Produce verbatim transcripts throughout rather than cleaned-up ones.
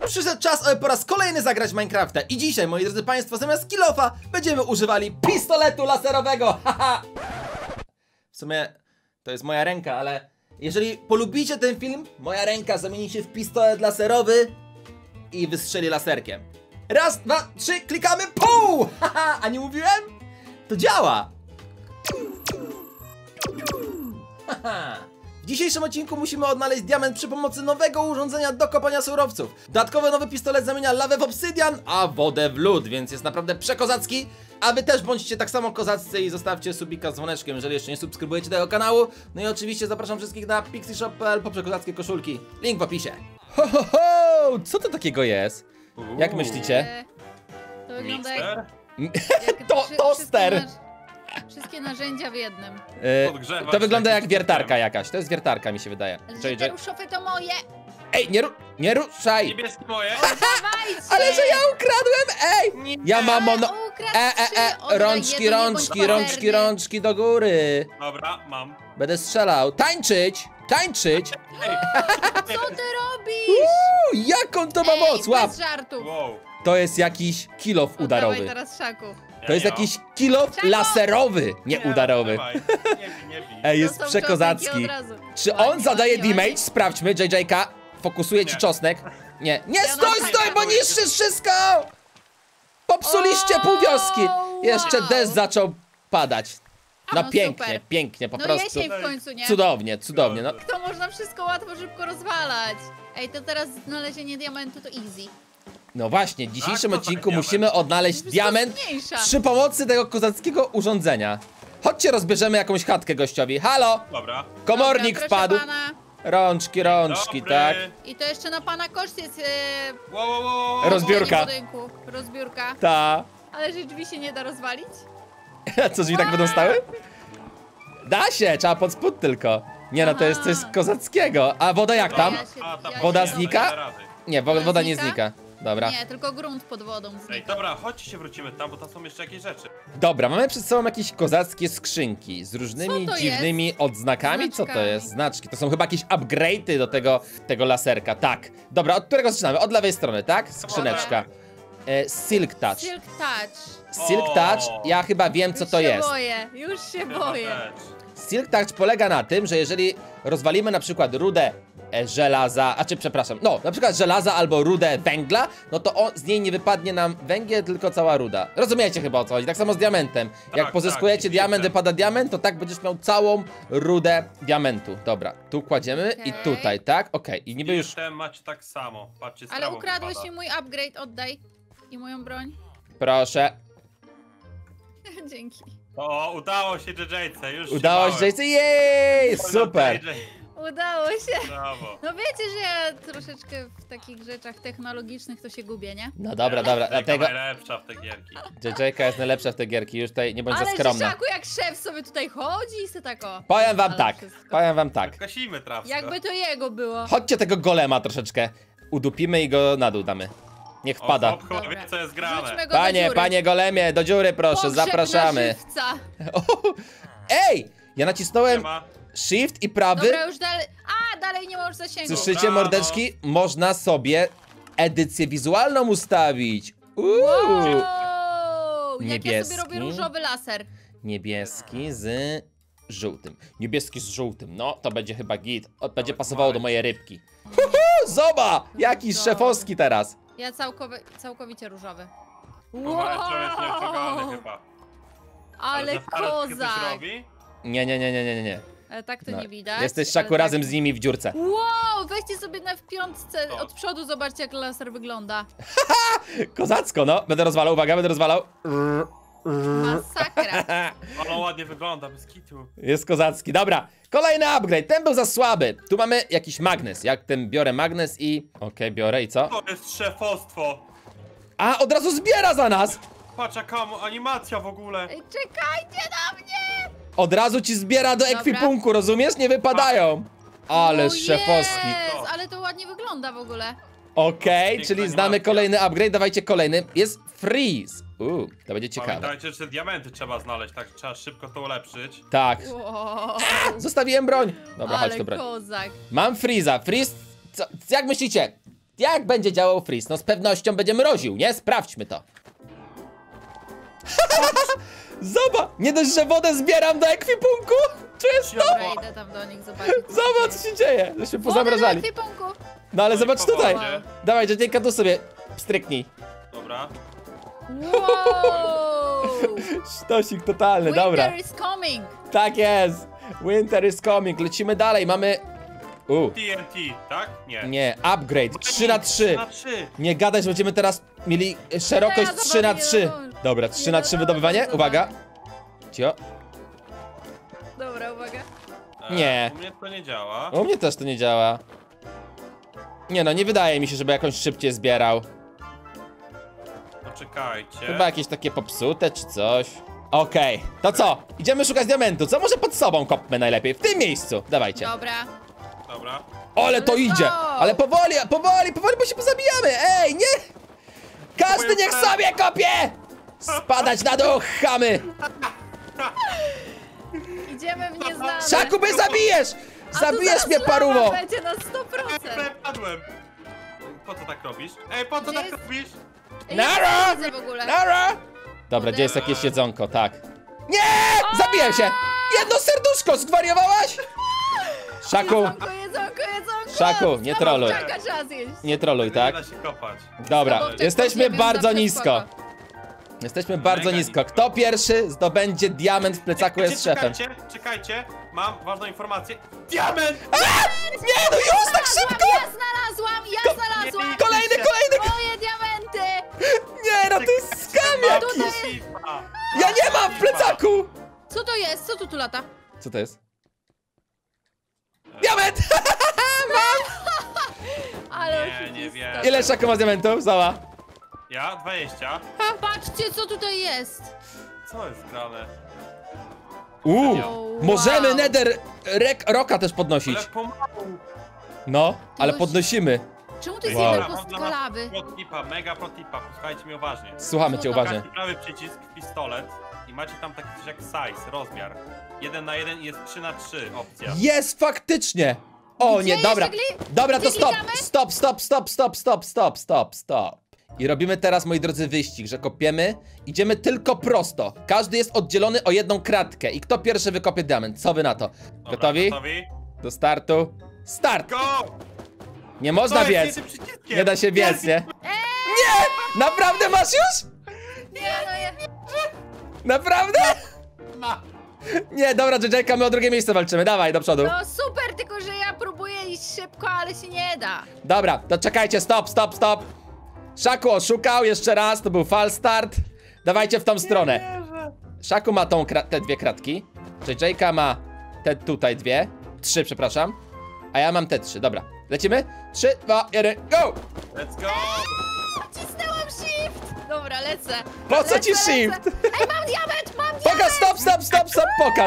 Przyszedł czas, aby po raz kolejny zagrać w Minecrafta. I dzisiaj, moi drodzy państwo, zamiast kill-offa będziemy używali pistoletu laserowego. Haha. W sumie to jest moja ręka, ale jeżeli polubicie ten film, moja ręka zamieni się w pistolet laserowy i wystrzeli laserkiem. Raz, dwa, trzy, klikamy, pół! Haha, a nie mówiłem? To działa! Haha. W dzisiejszym odcinku musimy odnaleźć diament przy pomocy nowego urządzenia do kopania surowców. Dodatkowo nowy pistolet zamienia lawę w obsydian, a wodę w lód, więc jest naprawdę przekozacki. A wy też bądźcie tak samo kozaccy i zostawcie subika z dzwoneczkiem, jeżeli jeszcze nie subskrybujecie tego kanału. No i oczywiście zapraszam wszystkich na pixie shop kropka p l po przekozackie koszulki. Link w opisie. Ho, ho, ho! Co to takiego jest? Uuu. Jak myślicie? E, To wygląda jak, Mikser? jak To- wszy- toster. wszystkie naż- Wszystkie narzędzia w jednym. E, Podgrzewać to wygląda jak jakimś wiertarka systemem. jakaś. To jest wiertarka, mi się wydaje. Że J te J. ruszofy to moje! Ej, nie, ru nie ruszaj! Niebieskie moje? Dawajcie! Ale że ja ukradłem! Ej! Nie. Ja mam mono... Ukradł E, e, trzy, e, oddaj rączki, jedno, nie rączki, bądź rączki, pazerny. rączki do góry. Dobra, mam. Będę strzelał. Tańczyć! Tańczyć! Ej, Co ty robisz? Uuu, jak on to ma Ej, moc? Łap! bez żartów. wow. To jest jakiś kill-off Oddawaj udarowy. teraz szaku. Ja To jest nie jakiś kill-off Czego? laserowy, nie udarowy. dawaj. Nie bij, nie bij. Ej, To jest są przekozacki. czosnki od razu. Czy Ładnie, on zadaje ładnie, damage? ładnie. Sprawdźmy, J J K. Fokusuje ci Nie. czosnek. Nie, nie, Ja stój, na stój, bo pewno niszczysz wszystko! Popsuliście pół wioski. Jeszcze wow. deszcz zaczął padać. No No pięknie, super. pięknie, po No prostu. jesień w końcu, nie? Cudownie, cudownie, no. To można wszystko łatwo, szybko rozwalać. Ej, to teraz znalezienie diamentu to easy. No właśnie, w dzisiejszym Tak, to odcinku tak diament. musimy odnaleźć Wszystko diament zmniejsza. przy pomocy tego kozackiego urządzenia. Chodźcie, rozbierzemy jakąś chatkę gościowi. Halo! Dobra. Komornik Dobra, wpadł. proszę pana. Rączki, rączki, Dobry. tak? I to jeszcze na pana koszt jest e, Wow, wow, wow, wow. Rozbiórka. budowanie budynku. Rozbiórka. Ta. Ale że drzwi się nie da rozwalić? A co, drzwi tak będą stały? Da się, trzeba pod spód tylko. Nie no, to jest coś Aha. kozackiego. A woda jak tam? Ja się- A, ta ja Woda się- znika? nie da rady. Nie, wo- woda nie znika? znika. Dobra. Nie, tylko grunt pod wodą Ej, znika. dobra, chodźcie się wrócimy tam, bo tam są jeszcze jakieś rzeczy. Dobra, mamy przed sobą jakieś kozackie skrzynki z różnymi Co to dziwnymi odznakami. Co to Znaczkami. jest? Znaczki. To są chyba jakieś upgrade'y do tego, tego laserka. Tak. Dobra, od którego zaczynamy? Od lewej strony, tak? Skrzyneczka. E, Silk Touch. Silk Touch. Silk O. Touch, ja chyba wiem, co Już to się jest. boję, już się Chyba boję. też. Silk Touch polega na tym, że jeżeli rozwalimy na przykład rudę e, żelaza, a czy przepraszam, no na przykład żelaza albo rudę węgla, no to on, z niej nie wypadnie nam węgiel, tylko cała ruda. Rozumiecie chyba, o co chodzi? Tak samo z diamentem. Jak Tak, pozyskujecie tak, diament, widzę. wypada diament, to tak będziesz miał całą rudę diamentu. Dobra, tu kładziemy i Okej. tutaj, tak? Okej, i niby już, System macie tak samo. Patrzcie, z Ale prawą ukradłeś wypada. mi mój upgrade, oddaj. I moją broń. proszę, Dzięki. O, udało się J J-ce, już udało się, bałem. jej, super. J J, Udało się. brawo. No wiecie, że ja troszeczkę w takich rzeczach technologicznych to się gubię, nie? No dobra, dobra, Jaka dlatego najlepsza w te gierki. J J K jest najlepsza w te gierki, już tutaj nie bądź za Ale skromna. Żyszaku jak szef sobie tutaj chodzi i se tak o. Powiem wam Ale tak, wszystko. powiem wam tak. Kasimy trawsko. Jakby to jego było. Chodźcie tego golema troszeczkę udupimy i go na dół damy. Niech O, wpada. hop, chyba Dobra. wie co jest grane. Rzućmy go do Panie, dziury. panie golemie, do dziury proszę, Pogrzeb zapraszamy. na żywca. O, ej! Ja Nie nacisnąłem ma. shift i prawy. Dobra, już dalej. A, dalej nie możesz zasięgu. Słyszycie, Dobra, mordeczki? Można sobie edycję wizualną ustawić. Uuu. Wow! Jak ja sobie Niebieski. robię różowy laser. Niebieski z żółtym. Niebieski z żółtym. No, to będzie chyba git. O, będzie pasowało do mojej rybki. Huhu, zoba! Jakiś Dobra. szefowski teraz. Ja całkowi całkowicie różowy. Pomarańczowy jest nieprzegrany chyba. Ale za parę coś kozak. robi? Nie, nie, nie, nie, nie, nie. Ale tak to No. nie widać. Jesteś, ale Szaku, tak. razem z nimi w dziurce. Wow, weźcie sobie na w piątce O. od przodu, zobaczcie jak laser wygląda. Kozacko, no. Będę rozwalał, uwaga, będę rozwalał. Masakra. Ale ładnie wygląda, bez kitu. Jest kozacki. Dobra, kolejny upgrade. Ten był za słaby. Tu mamy jakiś magnes. Jak ten biorę magnes i... Okej, biorę i co? To jest szefostwo. A, od razu zbiera za nas! Patrz jaka animacja w ogóle. Ej, czekajcie na mnie! Od razu ci zbiera do Dobra. ekwipunku, rozumiesz? Nie wypadają. Ale O szefowski. jest, ale to ładnie wygląda w ogóle. Okej, Piękna czyli znamy animacja. kolejny upgrade. Dawajcie kolejny. Jest freeze. Uuu, to będzie ciekawe. Pamiętajcie, że diamenty trzeba znaleźć, tak trzeba szybko to ulepszyć. Tak. Wow. Zostawiłem broń. Dobra, chodź Ale tu broń. kozak. Mam freeza. Freeze. Co, jak myślicie? Jak będzie działał freeze? No z pewnością będzie mroził, nie? Sprawdźmy to. Zobacz! Nie dość, że wodę zbieram do ekwipunku! Czujesz to? Dobra, idę tam do nich zobaczyć. co Zobacz, się co się dzieje! Że się Wodę pozamrażali. do ekwipunku. No ale No i zobacz po tutaj! wodzie. Dawaj, Jedzieńka, tu sobie stryknij. Dobra. Wow! Sztosik totalny, dobra. Winter is coming. Tak jest! Winter is coming, lecimy dalej, mamy... U, T N T, tak? Nie. nie, upgrade, trzy na trzy. trzy na trzy. Nie gadaj, że będziemy teraz mieli szerokość Ja trzy na zobaczę, trzy. nie zdążę. Dobra, trzy Nie na trzy zdążę, wydobywanie, zobacz. uwaga. Cio. Dobra, uwaga. E, Nie. U mnie to nie działa. U mnie też to nie działa. Nie no, nie wydaje mi się, żeby jakąś szybciej zbierał. Poczekajcie. Chyba jakieś takie popsute czy coś. Okej, to co? Idziemy szukać diamentu. Co może pod sobą kopmy najlepiej? W tym miejscu. Dawajcie. Dobra. Dobra. Ale to Let's idzie! go! Ale powoli, powoli, powoli, bo się pozabijamy! Ej, nie! Każdy niech sobie kopie! Spadać na dół, chamy! Idziemy w nieznane. Szaku, by zabijesz! A tu Zabijesz zaraz mnie, lawa paruwo! będzie na sto procent. Prawie padłem. Po co tak robisz? Ej, po co Gdzie tak jest- robisz? Ej, Nara! Ja nie widzę w ogóle. Nara! Dobra, gdzie jest jakieś jedzonko, tak. Nie! Zabiję się! Jedno serduszko, zwariowałaś? Szaku, Jedzonko, jedzonko, jedzonko. Szaku, nie troluj. Czaka, trzeba zjeść. nie troluj, tak? Nie da się kopać. Dobra, Słabowczak jesteśmy podjemy bardzo zawsze nisko. spoko. Jesteśmy bardzo Mega nisko. nisko. Kto pierwszy zdobędzie diament w plecaku jest szefem. Czekajcie, czekajcie. Mam ważną informację. Diament! Nie, no już tak szybko! Ja znalazłam, ja znalazłam. nie, Kolejny, kolejny! Moje diamenty. Nie, no to jest skam Mam jakiś! kipa. Ja nie mam w plecaku! Co to jest? Co tu tu lata? Co to jest? Diament! Ale Nie, nie oszukista. wiem. Ile Szaku ma diamentów? Zała. Ja? dwadzieścia. Patrzcie, co tutaj jest. Co jest grane? Uuu, Wow. możemy Nether rek, Roka też podnosić. Ale pomału. No, ale Ktoś- podnosimy. Czemu to jest Wow. jedna kostka lawy? Protipa, mega protipa. Posłuchajcie mnie uważnie. Słuchamy cię Co to? uważnie. Taki prawy przycisk, pistolet i macie tam taki coś jak size, rozmiar. jeden na jeden i jest trzy na trzy opcja. Jest faktycznie! O Gdzie nie, dobra. jeszcze gli- Dobra, to gdzie stop, klikamy? stop, stop, stop, stop, stop, stop, stop, stop. I robimy teraz, moi drodzy, wyścig, że kopiemy, idziemy tylko prosto. Każdy jest oddzielony o jedną kratkę i kto pierwszy wykopie diament. Co wy na to? Dobra, Gotowi? Gotowi? Do startu. Start! Go! Nie można To jest biec. jednym przyciskiem. Nie da się biec, Jest. nie? Nie! Naprawdę masz już? Nie, no ja... Naprawdę? Ma. Nie, dobra, J J, my o drugie miejsce walczymy. Dawaj, do przodu. No super, tylko że ja próbuję iść szybko, ale się nie da. Dobra, to czekajcie, stop, stop, stop. Szaku oszukał jeszcze raz, to był fal start. Dawajcie w tą stronę. Szaku ma tą kra- te dwie kratki. J J ma te tutaj dwie. Trzy, przepraszam. A ja mam te trzy, dobra. Lecimy? Trzy, dwa, jeden, go! Let's go! Nacisnęłam shift. Dobra, lecę. Po co lecę, ci lecę. shift? Ej, mam diament, mam diament. Pokaż, stop, stop, stop, stop, pokaż.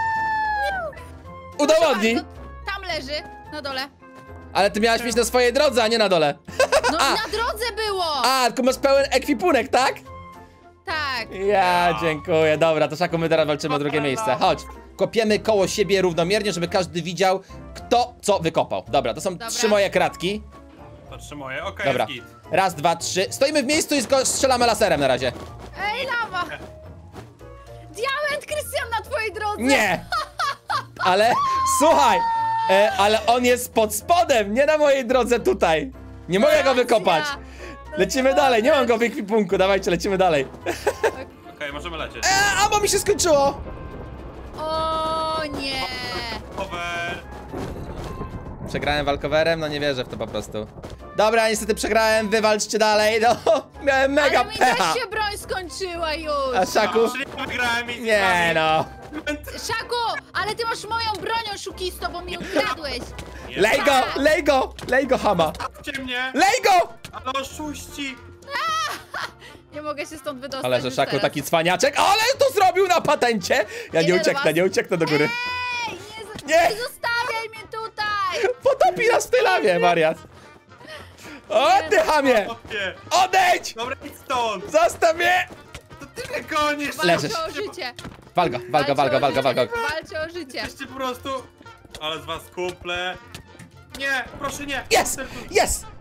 Udowodnij. Bardzo- Tam leży, na dole. Ale ty miałaś mieć na swojej drodze, a nie na dole. No A. na drodze było. A, tylko masz pełen ekwipunek, tak? Tak. Ja, dziękuję. Dobra, to Szaku, my teraz walczymy o drugie miejsce. Chodź. Kopiemy koło siebie równomiernie, żeby każdy widział, kto co wykopał. Dobra, to są Dobra. trzy moje kratki. To trzy moje, okej, Dobra. jest git. Raz, dwa, trzy. Stoimy w miejscu i sko- strzelamy laserem na razie. Ej, lawa. Diament, Krystian, na twojej drodze. Nie! Ale, słuchaj, e, ale on jest pod spodem, nie na mojej drodze tutaj. Nie mogę go wykopać. Lecimy dalej, nie mam go w ekwipunku, dawajcie, lecimy dalej. Okej, możemy lecieć. E, a bo mi się skończyło. O nie. Over. Przegrałem walkowerem? No nie wierzę w to po prostu. Dobra, niestety przegrałem, wywalczcie dalej, no. Miałem mega Ale mi pecha. też się broń skończyła już. A Szaku? No, czyli wygrałem i Nie no. Szaku, ale ty masz moją broń, oszukisto, bo mi ukradłeś. Lej go, lej go, lej go, Hama. Zostawcie mnie! Lej go! Ale oszuści! Nie mogę się stąd wydostać Ale że już Szaku teraz. taki cwaniaczek, ale to zrobił na patencie. Ja nie Idę do ucieknę, was. nie ucieknę do góry. Ej, nie, z- Nie. nie zostawiaj mnie tutaj. Potopi nas w tej lawie, wariat. O, ty Hamie! Opie. Odejdź! Dobra, idź stąd! Zostaw mnie! To ty mnie gonisz! Leżysz. Walczę o życie. Walgo, walgo, walgo, walgo, walgo. Walczę o życie. Jesteście po prostu... Ale z was kumple... Nie, proszę nie! Jest! Jest!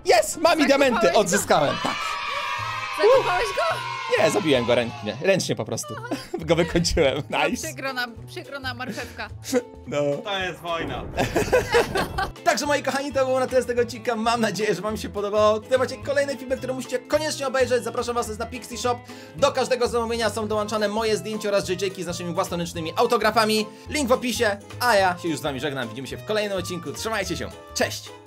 Jest! Mam i diamenty! Zakopałeś go? Odzyskałem, tak. Zakopałeś go? Nie, zabiłem go ręcznie, ręcznie po prostu. Go wykończyłem, No, nice. przykro nam, przykro nam marchewka. No. To jest wojna. Także moi kochani, to było na tyle z tego odcinka. Mam nadzieję, że wam się podobało. Tutaj macie kolejne filmy, które musicie koniecznie obejrzeć. Zapraszam was na Pixie Shop. Do każdego zamówienia są dołączane moje zdjęcia oraz J J-ki z naszymi własnoręcznymi autografami. Link w opisie, a ja się już z wami żegnam. Widzimy się w kolejnym odcinku. Trzymajcie się. Cześć!